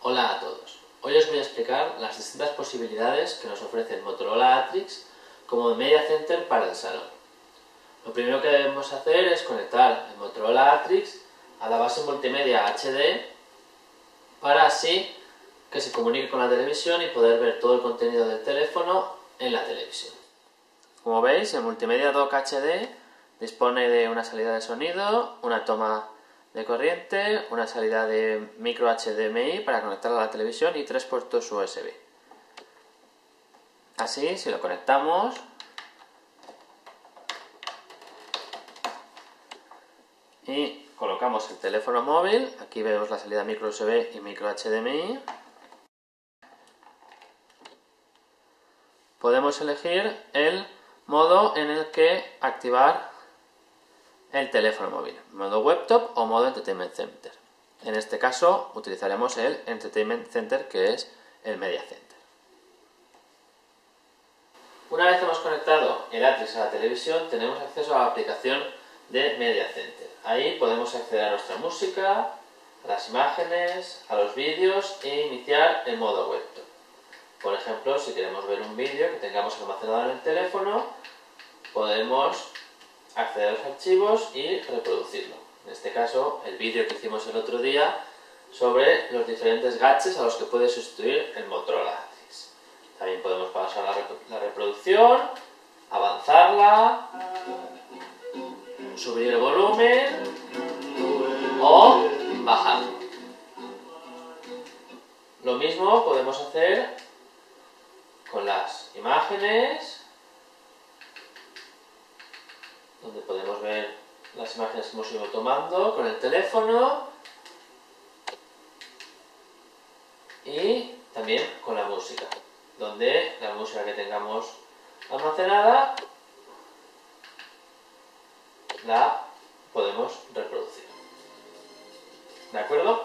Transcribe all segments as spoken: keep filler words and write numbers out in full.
Hola a todos. Hoy os voy a explicar las distintas posibilidades que nos ofrece el Motorola Atrix como Media Center para el salón. Lo primero que debemos hacer es conectar el Motorola Atrix a la base multimedia H D para así que se comunique con la televisión y poder ver todo el contenido del teléfono en la televisión. Como veis, el Multimedia Dock H D dispone de una salida de sonido, una toma de corriente, una salida de micro H D M I para conectarla a la televisión y tres puertos U S B. Así, si lo conectamos, y colocamos el teléfono móvil, aquí vemos la salida micro U S B y micro H D M I, podemos elegir el modo en el que activar el teléfono móvil, modo Webtop o modo Entertainment Center. En este caso utilizaremos el Entertainment Center, que es el Media Center. Una vez hemos conectado el Atrix a la televisión, tenemos acceso a la aplicación de Media Center. Ahí podemos acceder a nuestra música, a las imágenes, a los vídeos e iniciar el modo Webtop. Por ejemplo, si queremos ver un vídeo que tengamos almacenado en el teléfono, podemos acceder a los archivos y reproducirlo. En este caso, el vídeo que hicimos el otro día sobre los diferentes gadgets a los que puede sustituir el Motorola Atrix. También podemos pasar la, la reproducción, avanzarla, subir el volumen o bajarlo. Lo mismo podemos hacer con las imágenes, donde podemos ver las imágenes que hemos ido tomando con el teléfono, y también con la música, donde la música que tengamos almacenada la podemos reproducir. ¿De acuerdo?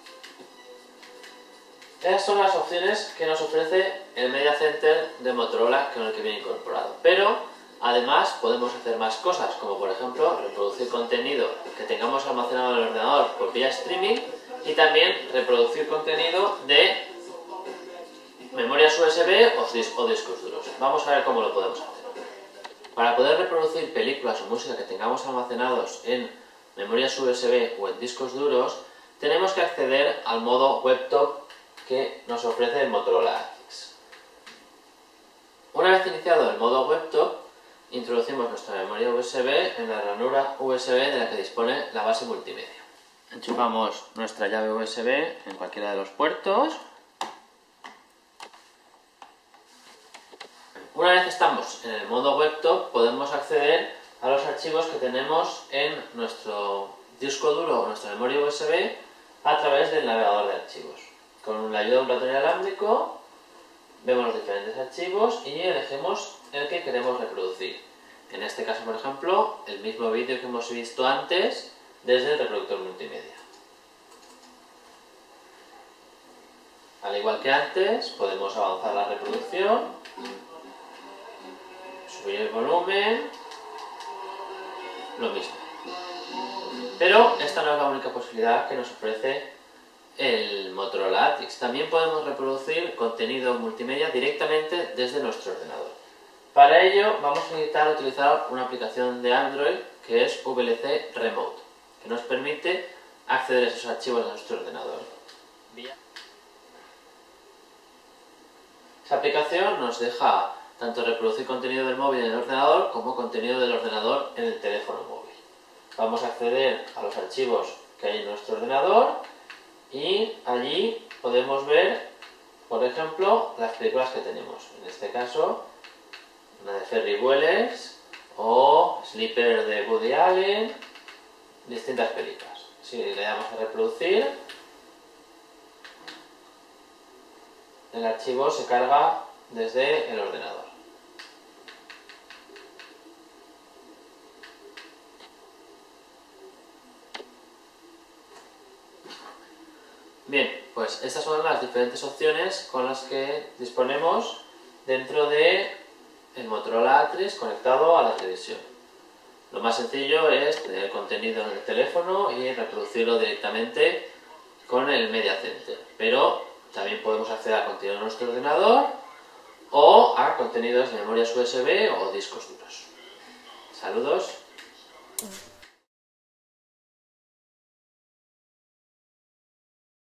Esas son las opciones que nos ofrece el Media Center de Motorola con el que viene incorporado. Pero además podemos hacer más cosas, como por ejemplo reproducir contenido que tengamos almacenado en el ordenador por vía streaming y también reproducir contenido de memorias U S B o, dis o discos duros. Vamos a ver cómo lo podemos hacer. Para poder reproducir películas o música que tengamos almacenados en memorias U S B o en discos duros, tenemos que acceder al modo Webtop que nos ofrece el Motorola Atrix. Una vez iniciado el modo Webtop, introducimos nuestra memoria U S B en la ranura U S B de la que dispone la base multimedia. Enchufamos nuestra llave U S B en cualquiera de los puertos. Una vez estamos en el modo Webtop, podemos acceder a los archivos que tenemos en nuestro disco duro o nuestra memoria U S B a través del navegador de archivos. Con la ayuda de un ratón inalámbrico vemos los diferentes archivos y elegimos el que queremos reproducir. En este caso, por ejemplo, el mismo vídeo que hemos visto antes desde el reproductor multimedia. Al igual que antes, podemos avanzar la reproducción, subir el volumen, lo mismo. Pero esta no es la única posibilidad que nos ofrece el Motorola Atrix. También podemos reproducir contenido multimedia directamente desde nuestro ordenador. Para ello vamos a necesitar utilizar una aplicación de Android que es V L C Remote, que nos permite acceder a esos archivos a nuestro ordenador. Esa aplicación nos deja tanto reproducir contenido del móvil en el ordenador como contenido del ordenador en el teléfono móvil. Vamos a acceder a los archivos que hay en nuestro ordenador y allí podemos ver, por ejemplo, las películas que tenemos. En este caso, una de Ferris Bueller o Sleeper de Woody Allen, distintas películas. Si le damos a reproducir, el archivo se carga desde el ordenador. Bien, pues estas son las diferentes opciones con las que disponemos dentro de el Motorola Atrix conectado a la televisión. Lo más sencillo es tener contenido en el teléfono y reproducirlo directamente con el Media Center, pero También podemos acceder a contenido de nuestro ordenador o a contenidos de memorias U S B o discos duros. Saludos.